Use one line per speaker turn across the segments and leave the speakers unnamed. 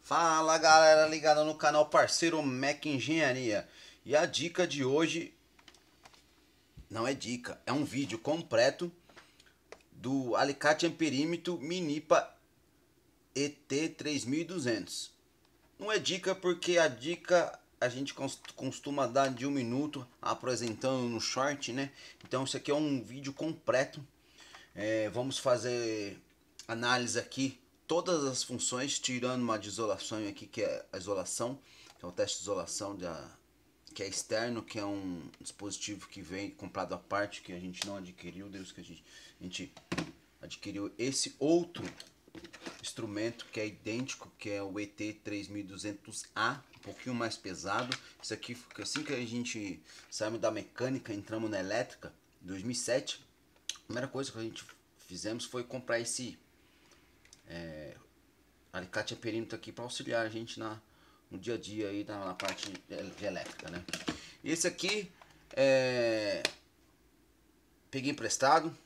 Fala galera ligada no canal Parceiro Mac Engenharia. E a dica de hoje não é dica, é um vídeo completo do alicate amperímetro Minipa ET3200. Não é dica porque a dica a gente costuma dar de 1 minuto apresentando no short, né? Então isso aqui é um vídeo completo. Vamos fazer análise aqui todas as funções, tirando uma de isolação aqui, que é a isolação, que é o teste de isolação que é externo, que é um dispositivo que vem comprado à parte, que a gente não adquiriu, desde que a gente adquiriu esse outro instrumento que é idêntico, que é o ET3200A, um pouquinho mais pesado. Isso aqui, assim que a gente saímos da mecânica, entramos na elétrica, em 2007, a primeira coisa que a gente fizemos foi comprar esse alicate a perímetro aqui para auxiliar a gente no dia a dia aí na parte de elétrica, né? Esse aqui peguei emprestado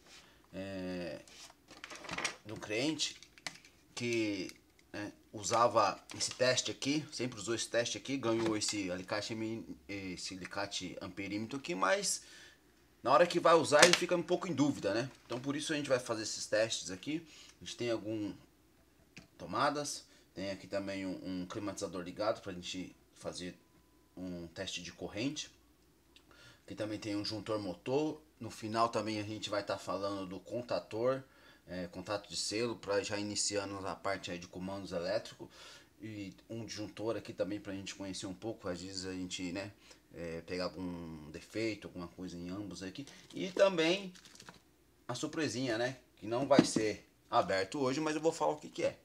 de um cliente que usava esse teste aqui, sempre usou esse teste aqui, ganhou esse alicate amperímetro aqui, mas na hora que vai usar ele fica um pouco em dúvida, né? Então por isso a gente vai fazer esses testes aqui. A gente tem algumas tomadas, tem aqui também um climatizador ligado para a gente fazer um teste de corrente. Aqui também tem um juntor motor. No final também a gente vai estar falando do contator, contato de selo, para já iniciando a parte aí de comandos elétricos. E um disjuntor aqui também para a gente conhecer um pouco, às vezes a gente pegar algum defeito, alguma coisa em ambos aqui. E também a surpresinha, né? Que não vai ser aberto hoje, mas eu vou falar o que é.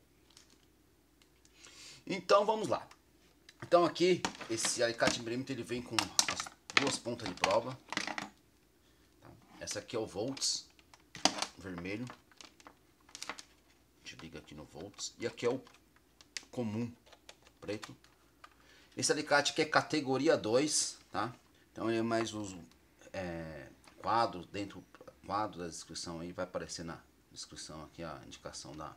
Então vamos lá. Então aqui esse alicate amperímetro ele vem com as duas pontas de prova. Essa aqui é o volts vermelho. A gente liga aqui no volts. E aqui é o comum preto. Esse alicate aqui é categoria 2, tá? Então ele é mais uso quadro, dentro quadro da descrição aí, vai aparecer na descrição aqui a indicação da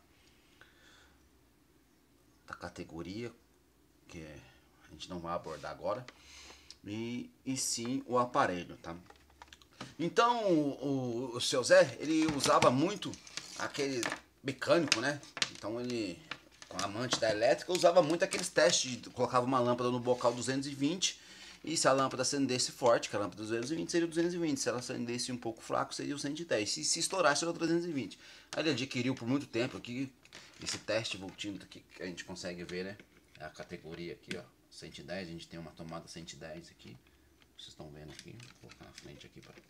categoria, que a gente não vai abordar agora, e sim o aparelho, tá? Então o seu Zé, ele usava muito aquele mecânico, né? Então ele, com a amante da elétrica, usava muito aqueles testes, colocava uma lâmpada no bocal 220 e se a lâmpada acendesse forte, que a lâmpada 220 seria 220, se ela acendesse um pouco fraco seria o 110, se estourasse seria o 320. Aí ele adquiriu por muito tempo aqui esse teste voltímetro aqui que a gente consegue ver, né? É a categoria aqui, ó, 110, a gente tem uma tomada 110 aqui, vocês estão vendo aqui, vou colocar na frente aqui para...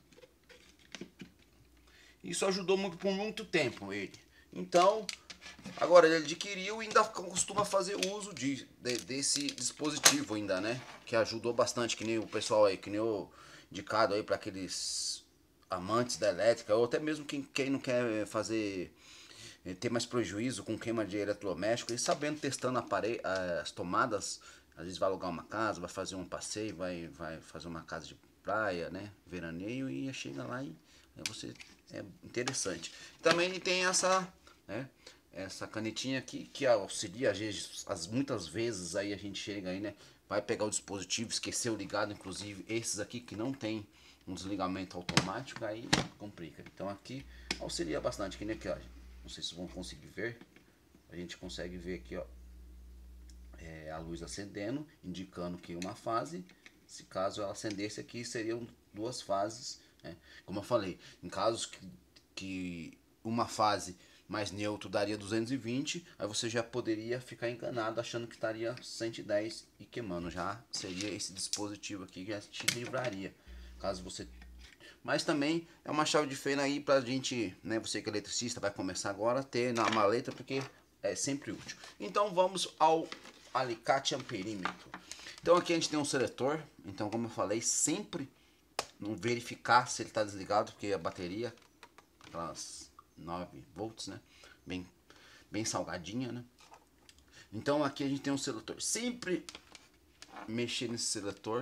Isso ajudou muito por muito tempo ele. Então, agora ele adquiriu e ainda costuma fazer uso desse dispositivo ainda, né? Que ajudou bastante, que nem o pessoal aí, que nem o indicado aí para aqueles amantes da elétrica, ou até mesmo quem não quer fazer, ter mais prejuízo com queima de eletrodoméstico, e sabendo, testando as tomadas, às vezes vai alugar uma casa, vai fazer um passeio, vai fazer uma casa de praia, né? Veraneio, e chega lá e você é interessante. Também tem essa canetinha aqui que auxilia, muitas vezes aí a gente chega aí, né? Vai pegar o dispositivo, esqueceu ligado, inclusive esses aqui que não tem um desligamento automático, aí complica. Então aqui auxilia bastante, que nem aqui, ó. Não sei se vão conseguir ver. A gente consegue ver aqui, ó, a luz acendendo, indicando que uma fase. Se caso ela acendesse aqui, seriam duas fases, né? Como eu falei, em casos que uma fase mais neutro daria 220, aí você já poderia ficar enganado achando que estaria 110 e queimando. Já seria esse dispositivo aqui que já te livraria, caso você... Mas também é uma chave de fenda aí pra gente, né, você que é eletricista, vai começar agora, ter na maleta, porque é sempre útil. Então vamos ao alicate amperímetro. Então aqui a gente tem um seletor, então como eu falei, sempre não verificar se ele está desligado, porque a bateria, aquelas 9 volts, né, bem salgadinha, né. Então aqui a gente tem um seletor, sempre mexer nesse seletor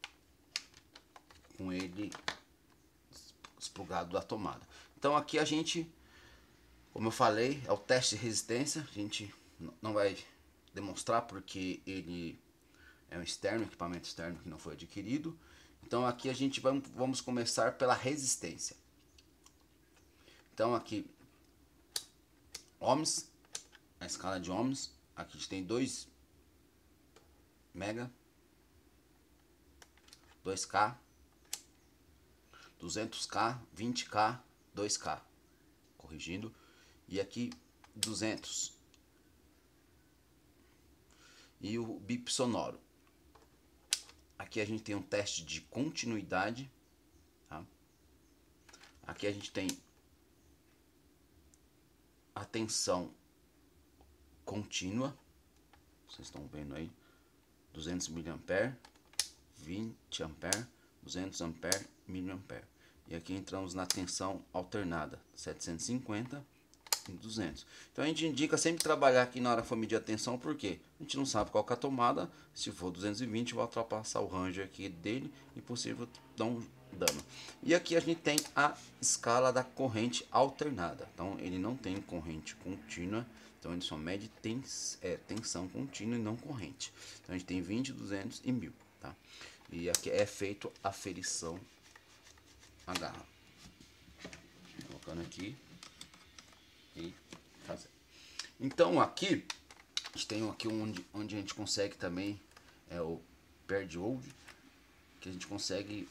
com ele desplugado da tomada. Então aqui a gente, como eu falei, é o teste de resistência, a gente não vai demonstrar porque ele é um externo, equipamento externo que não foi adquirido. Então aqui a gente vamos começar pela resistência. Então aqui, ohms, a escala de ohms, aqui a gente tem 2 mega, 2K, 200K, 20K, 2K, corrigindo, e aqui 200. E o bip sonoro. Aqui a gente tem um teste de continuidade, tá? Aqui a gente tem a tensão contínua, vocês estão vendo aí, 200 mA, 20 A, 200 A, mA. E aqui entramos na tensão alternada, 750 e 200. Então a gente indica sempre trabalhar aqui na hora que for medir a tensão, porque a gente não sabe qual que é a tomada. Se for 220 vai ultrapassar o range aqui dele e possível dar um dano. E aqui a gente tem a escala da corrente alternada. Então ele não tem corrente contínua, então ele só mede tensão contínua e não corrente. Então a gente tem 20, 200 e 1000, tá? E aqui é feito a ferição a garra. Colocando aqui e fazer. Então aqui a gente tem aqui onde a gente consegue também o perdiold, que a gente consegue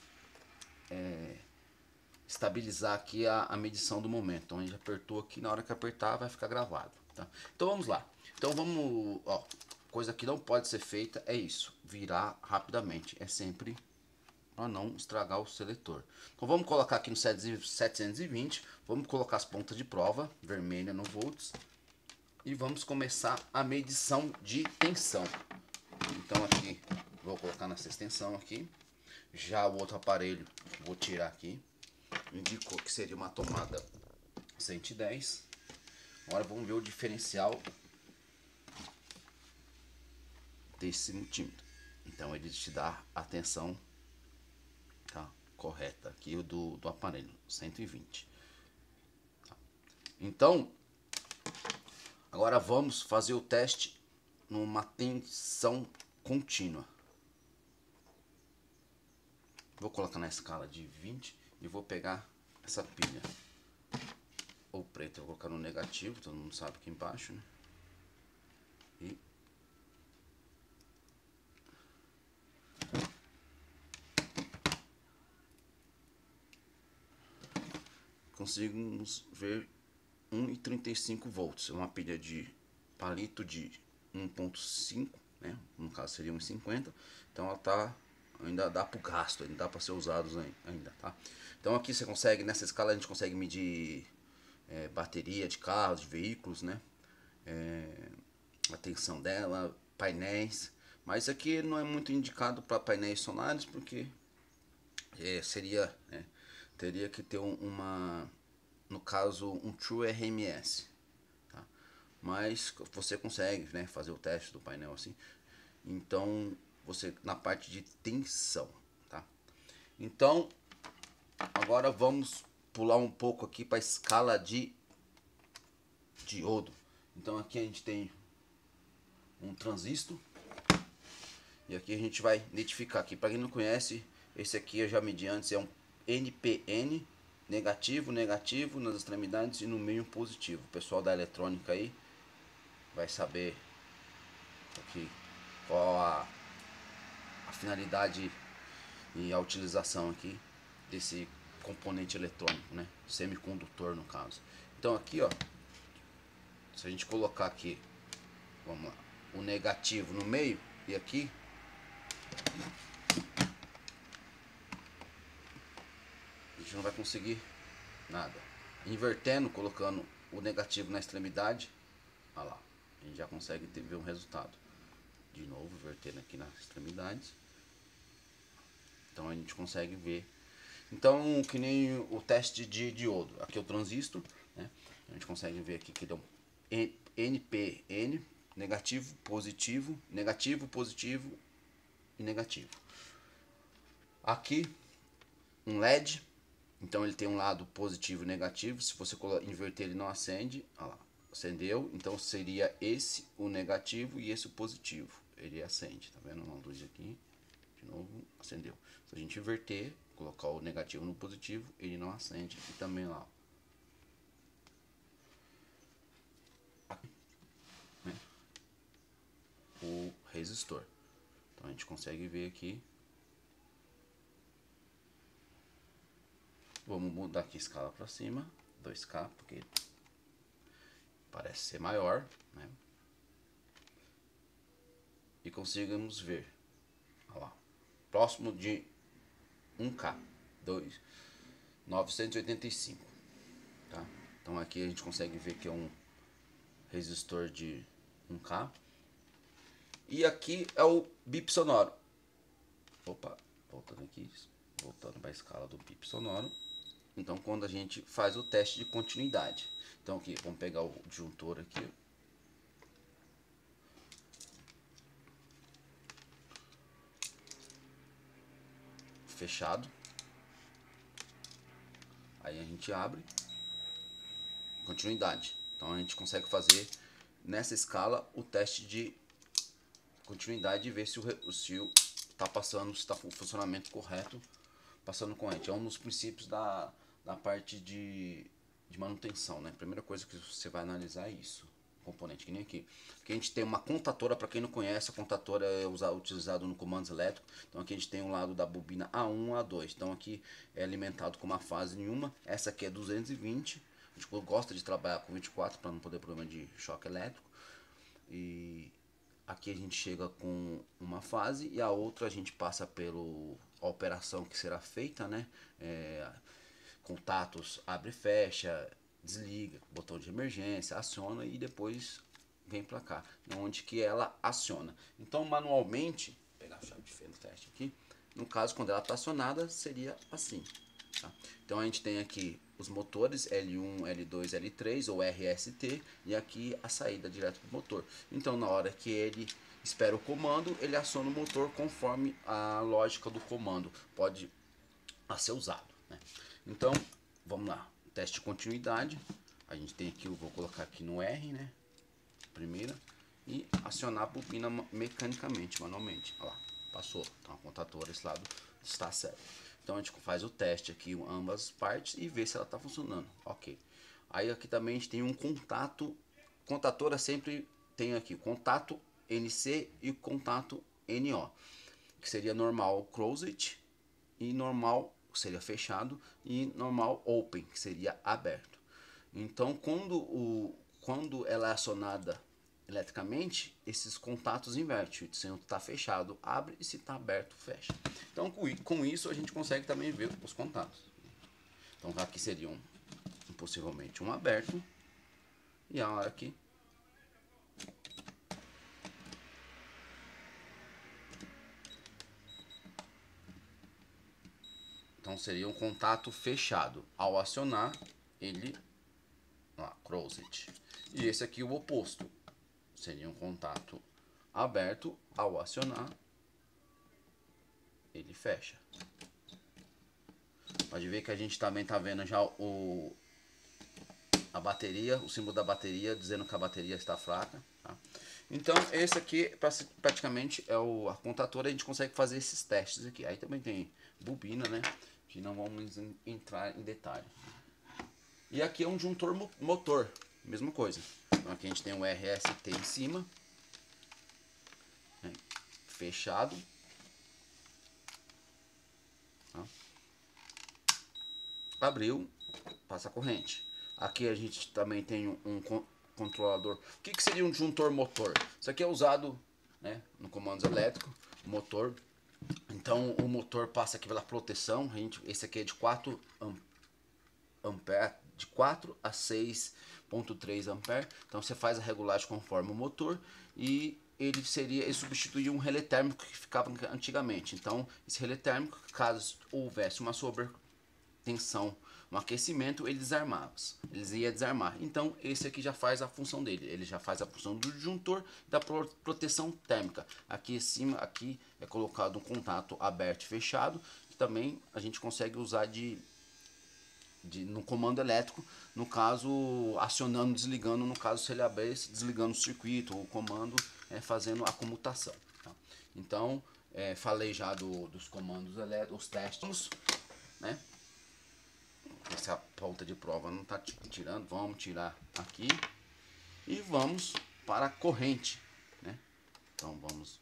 estabilizar aqui a medição do momento. Então a gente apertou aqui, na hora que apertar vai ficar gravado, tá? Então vamos lá. Então vamos, ó, coisa que não pode ser feita é isso, virar rapidamente, é sempre para não estragar o seletor. Então vamos colocar aqui no 720, vamos colocar as pontas de prova, vermelha no volts, e vamos começar a medição de tensão. Então aqui, vou colocar nessa extensão aqui, já o outro aparelho vou tirar aqui, indicou que seria uma tomada 110. Agora vamos ver o diferencial desse multímetro. Então ele te dá a tensão, tá, correta aqui, o do aparelho 120, tá. Então agora vamos fazer o teste numa tensão contínua. Vou colocar na escala de 20 e vou pegar essa pilha, ou preto, eu vou colocar no negativo, todo mundo sabe aqui embaixo, né? E conseguimos ver 1,35 volts, uma pilha de palito de 1,5, né? No caso seria 1,50, então ela tá, ainda dá para o gasto, ainda dá para ser usados ainda, tá? Então aqui você consegue, nessa escala a gente consegue medir bateria de carros, de veículos, né? A tensão dela, painéis, mas aqui não é muito indicado para painéis solares, porque seria, né, teria que ter no caso um True RMS, tá? Mas você consegue, né, fazer o teste do painel assim. Então você na parte de tensão, tá? Então agora vamos pular um pouco aqui para a escala de diodo. Então aqui a gente tem um transistor e aqui a gente vai identificar aqui. Para quem não conhece, esse aqui eu já medi antes, é um NPN, negativo, negativo nas extremidades e no meio positivo. O pessoal da eletrônica aí vai saber aqui qual a finalidade e a utilização aqui desse componente eletrônico, né? Semicondutor no caso. Então aqui, ó, se a gente colocar aqui, vamos lá, o negativo no meio e aqui, a gente não vai conseguir nada. Invertendo, colocando o negativo na extremidade, olha lá, a gente já consegue ver um resultado. De novo, invertendo aqui nas extremidades, então a gente consegue ver. Então, que nem o teste de diodo, aqui é o transistor, né? A gente consegue ver aqui que dá um NPN, negativo, positivo, negativo, positivo e negativo. Aqui um LED, então ele tem um lado positivo e negativo. Se você inverter, ele não acende. Olha lá, acendeu, então seria esse o negativo e esse o positivo. Ele acende, tá vendo? Uma luz aqui, de novo, acendeu. Se a gente inverter, colocar o negativo no positivo, ele não acende. E também lá, né, o resistor. Então a gente consegue ver aqui. Vamos mudar aqui a escala para cima, 2K, porque parece ser maior, né? E conseguimos ver, olha lá, próximo de 1K, 985, tá? Então aqui a gente consegue ver que é um resistor de 1K. E aqui é o bip sonoro. Opa, voltando aqui, voltando para a escala do bip sonoro. Então quando a gente faz o teste de continuidade. Então aqui, vamos pegar o disjuntor aqui. Fechado. Aí a gente abre. Continuidade. Então a gente consegue fazer nessa escala o teste de continuidade e ver se está passando, se está com o funcionamento correto, passando corrente. É um dos princípios da parte de manutenção, né? Primeira coisa que você vai analisar é isso. Componente, que nem aqui. Aqui a gente tem uma contatora, para quem não conhece, a contatora é utilizado no comandos elétricos. Então aqui a gente tem um lado da bobina A1 A2. Então aqui é alimentado com uma fase nenhuma. Essa aqui é 220. A gente gosta de trabalhar com 24 para não poder problema de choque elétrico. E aqui a gente chega com uma fase e a outra a gente passa pela operação que será feita, né? Contatos abre e fecha, desliga, botão de emergência, aciona e depois vem para cá, onde que ela aciona. Então manualmente, vou pegar a chave de fenda do teste aqui, no caso quando ela está acionada seria assim, tá? Então a gente tem aqui os motores L1, L2, L3 ou RST e aqui a saída direto do motor. Então na hora que ele espera o comando, ele aciona o motor conforme a lógica do comando pode ser usado, né? Então vamos lá, teste de continuidade. A gente tem aqui, eu vou colocar aqui no R, né? Primeira, e acionar a bobina mecanicamente, manualmente. Olha lá, passou. Então a contatora, esse lado está certo. Então a gente faz o teste aqui, ambas partes, e vê se ela está funcionando. Ok. Aí aqui também a gente tem um contato. Contatora sempre tem aqui contato NC e contato NO, que seria normal closed e normal seria fechado e normal open, que seria aberto. Então quando ela é acionada eletricamente, esses contatos invertem. Se está fechado, abre, e se está aberto, fecha. Então com isso a gente consegue também ver os contatos. Então aqui seria possivelmente um aberto, e a hora que então seria um contato fechado. Ao acionar, ele closed. E esse aqui o oposto. Seria um contato aberto. Ao acionar, ele fecha. Pode ver que a gente também está vendo já a bateria, o símbolo da bateria dizendo que a bateria está fraca, tá? Então esse aqui praticamente é a contatora. A gente consegue fazer esses testes aqui. Aí também tem bobina, né? Que não vamos entrar em detalhe. E aqui é um disjuntor motor, mesma coisa. Então aqui a gente tem o RST em cima, né? Fechado, tá? Abriu, passa a corrente. Aqui a gente também tem um controlador. O que seria um disjuntor motor? Isso aqui é usado, né, no comandos elétrico, motor. Então o motor passa aqui pela proteção. Esse aqui é de 4 ampere, de 4 a 6.3 ampere. Então você faz a regulagem conforme o motor, e ele substituiria um relé térmico que ficava antigamente. Então esse relé térmico, caso houvesse uma sobretensão, um aquecimento, ele ia desarmar. Então esse aqui já faz a função dele. Ele já faz a função do disjuntor da proteção térmica. Aqui em cima, aqui é colocado um contato aberto e fechado, que também a gente consegue usar de no comando elétrico, no caso acionando, desligando, no caso se ele abrisse, desligando o circuito, o comando fazendo a comutação. Tá? Então, falei já dos comandos elétricos, os testes, né? Essa ponta de prova não está tirando, vamos tirar aqui e vamos para a corrente, né? Então vamos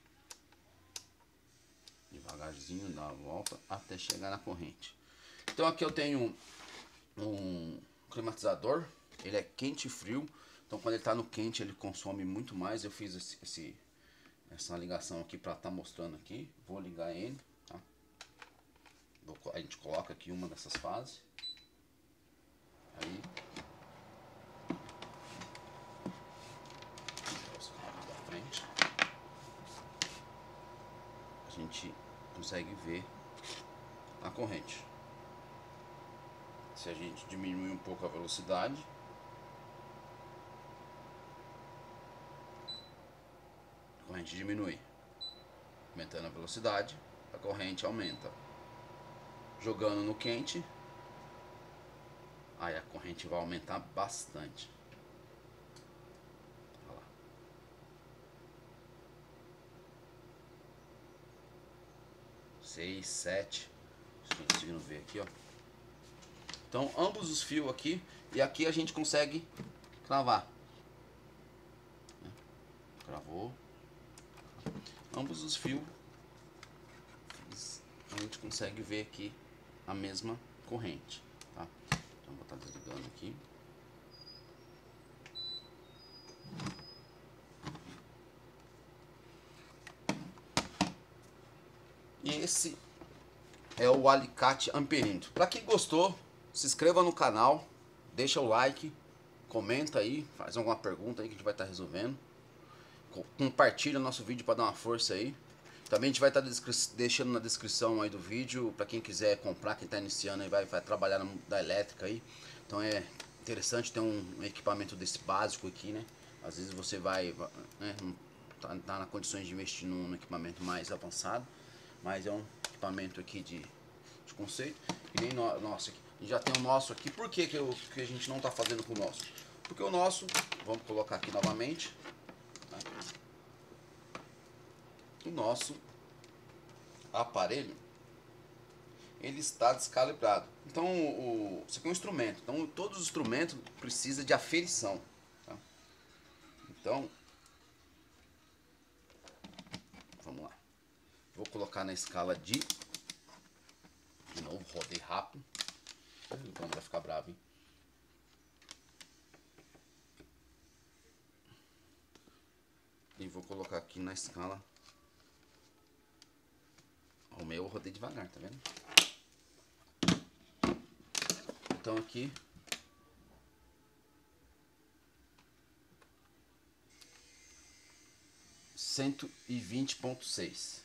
devagarzinho dar a volta até chegar na corrente. Então aqui eu tenho um climatizador, ele é quente e frio, então quando ele está no quente ele consome muito mais. Eu fiz essa ligação aqui para estar mostrando aqui, vou ligar ele, tá? A gente coloca aqui uma dessas fases, aí da frente, a gente consegue ver a corrente. Se a gente diminuir um pouco a velocidade, a corrente diminui. Aumentando a velocidade, a corrente aumenta. Jogando no quente, aí a corrente vai aumentar bastante. Olha lá. 6, 7. Estou conseguindo ver aqui, ó. Então ambos os fios aqui, e aqui a gente consegue cravar. Cravou. Ambos os fios, a gente consegue ver aqui a mesma corrente, tá? Então vou estar desligando aqui. E esse é o alicate amperímetro. Para quem gostou, se inscreva no canal, deixa o like, comenta aí, faz alguma pergunta aí que a gente vai estar resolvendo. Compartilha o nosso vídeo para dar uma força aí. Também a gente vai estar deixando na descrição aí do vídeo para quem quiser comprar, quem está iniciando aí vai trabalhar na da elétrica aí. Então é interessante ter um equipamento desse básico aqui, né? Às vezes você né, não tá na condições de investir num equipamento mais avançado, mas é um equipamento aqui de conceito. E nem nosso aqui. A gente já tem o nosso aqui. Por que a gente não está fazendo com o nosso? Porque o nosso, vamos colocar aqui novamente, o nosso aparelho ele está descalibrado. Então isso aqui é um instrumento. Então todos os instrumentos precisam de aferição. Tá? Então vamos lá. Vou colocar na escala de novo, rodei rápido. O Bruno vai ficar bravo, hein? E vou colocar aqui na escala. O meu eu rodei devagar, tá vendo? Então aqui (120.6).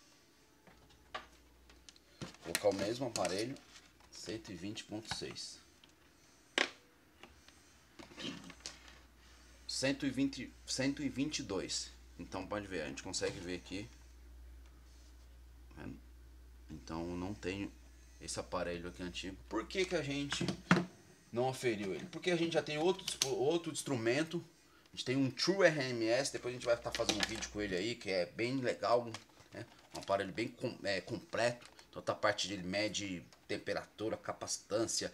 Vou colocar o mesmo aparelho, 120.6. 122. Então pode ver, a gente consegue ver aqui. Tá vendo? Então não tenho esse aparelho aqui antigo. Por que a gente não aferiu ele? Porque a gente já tem outro instrumento. A gente tem um True RMS. Depois a gente vai estar fazendo um vídeo com ele aí, que é bem legal, né? Um aparelho bem completo. Toda a parte dele mede temperatura, capacitância,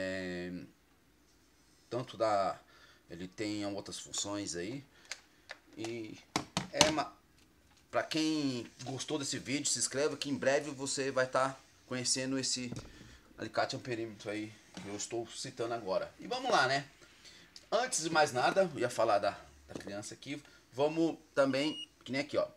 tanto ele tem outras funções aí. E para quem gostou desse vídeo, se inscreva que em breve você vai estar conhecendo esse alicate amperímetro aí que eu estou citando agora. E vamos lá, né? Antes de mais nada, eu ia falar da criança aqui. Vamos também, que nem aqui, ó.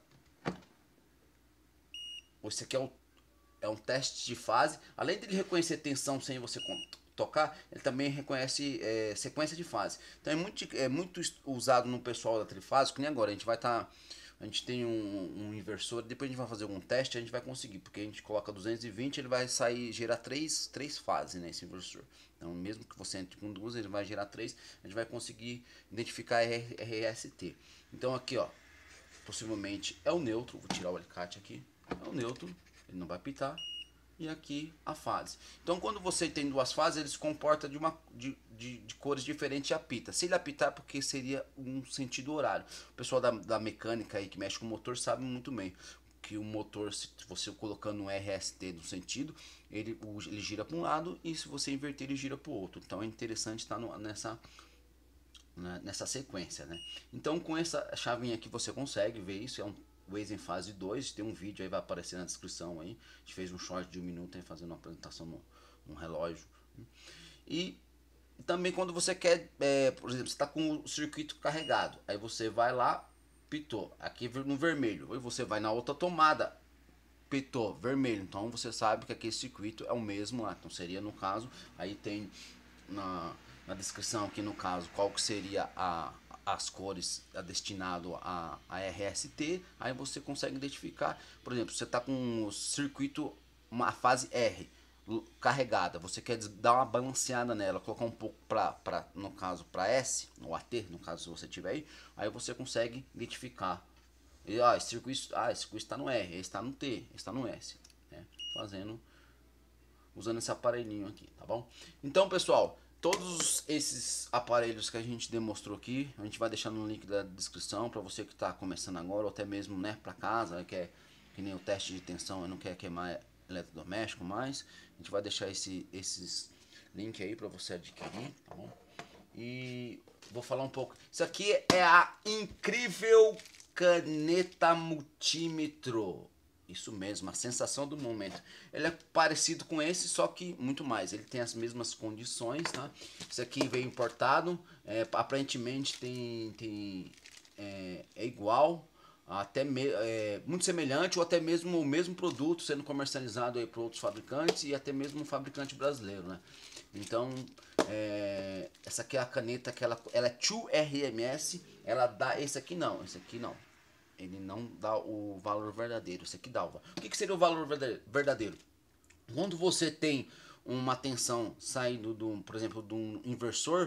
Esse aqui é um teste de fase. Além de ele reconhecer tensão sem você tocar, ele também reconhece sequência de fase. Então é muito usado no pessoal da trifase, que nem agora. A gente tem um inversor, depois a gente vai fazer algum teste, a gente vai conseguir, porque a gente coloca 220, ele vai gerar três fases, né, esse inversor. Então mesmo que você entre com duas, ele vai gerar 3, a gente vai conseguir identificar RST. Então aqui, ó, possivelmente é o neutro. Vou tirar o alicate aqui. É o neutro, ele não vai pitar. e aqui a fase. Então quando você tem duas fases, ele se comporta de cores diferentes e apita. Se ele apitar, porque seria um sentido horário. O pessoal da mecânica aí que mexe com o motor sabe muito bem que o motor, se você colocando um RST no sentido, ele gira para um lado, e se você inverter, ele gira para o outro. Então é interessante estar nessa sequência, né? Então com essa chavinha aqui você consegue ver isso. É um Waze em fase 2, tem um vídeo aí, vai aparecer na descrição aí. A gente fez um short de 1 minuto aí fazendo uma apresentação no relógio. E também quando você quer, por exemplo, você está com o circuito carregado, aí você vai lá, pitou, aqui no vermelho, aí você vai na outra tomada, pitou, vermelho, então você sabe que aquele circuito é o mesmo lá. Então seria, no caso, aí tem na descrição aqui, no caso, qual que seria as cores destinado a RST. Aí você consegue identificar, por exemplo, você está com o circuito, uma fase R carregada, você quer dar uma balanceada nela, colocar um pouco no caso para S, ou AT, no caso se você tiver aí você consegue identificar. E, esse circuito está no R, esse está no T, esse está no S, né? Usando esse aparelhinho aqui, tá bom? Então, pessoal, todos esses aparelhos que a gente demonstrou aqui, a gente vai deixar no link da descrição para você que está começando agora, ou até mesmo, né, para casa, que nem o teste de tensão, não quer queimar eletrodoméstico mais. A gente vai deixar esses links aí para você adquirir, tá bom? E vou falar um pouco. Isso aqui é a incrível caneta multímetro. Isso mesmo, a sensação do momento. Ele é parecido com esse, só que muito mais. Ele tem as mesmas condições, tá? Isso aqui veio importado. Aparentemente é igual, até muito semelhante, ou até mesmo o mesmo produto sendo comercializado aí por outros fabricantes e até mesmo um fabricante brasileiro, né? Então, essa aqui é a caneta que ela é 2RMS. Ela dá esse aqui não. Ele não dá o valor verdadeiro. Esse aqui dá o que seria o valor verdadeiro? Quando você tem uma tensão saindo por exemplo, de um inversor,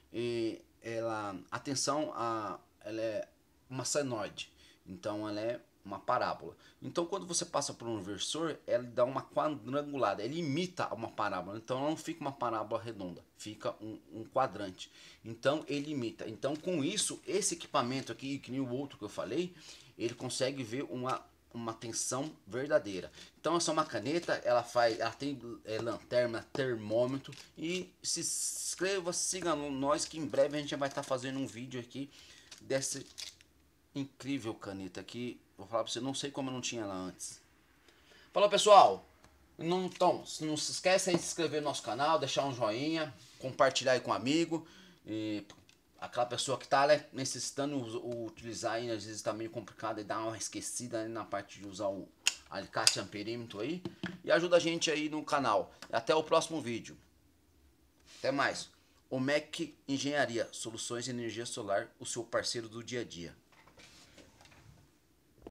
a tensão ela é uma senoide. Então ela é uma parábola. Então quando você passa por um inversor, ela dá uma quadrangulada, ele imita uma parábola. Então não fica uma parábola redonda, fica um quadrante. Então ele imita. Então com isso, esse equipamento aqui, que nem o outro que eu falei, ele consegue ver uma tensão verdadeira. Então essa é uma caneta, ela tem lanterna, termômetro. E se inscreva, siga nós, que em breve a gente vai estar fazendo um vídeo aqui dessa incrível caneta aqui. Vou falar pra você, não sei como eu não tinha ela antes. Falou, pessoal. Então, não se esqueça aí de se inscrever no nosso canal, deixar um joinha, compartilhar aí com um amigo. E aquela pessoa que tá, né, necessitando utilizar aí, às vezes tá meio complicado e dá uma esquecida, né, na parte de usar o alicate amperímetro aí. E ajuda a gente aí no canal. Até o próximo vídeo. Até mais. O MEC Engenharia, soluções de energia solar, o seu parceiro do dia a dia.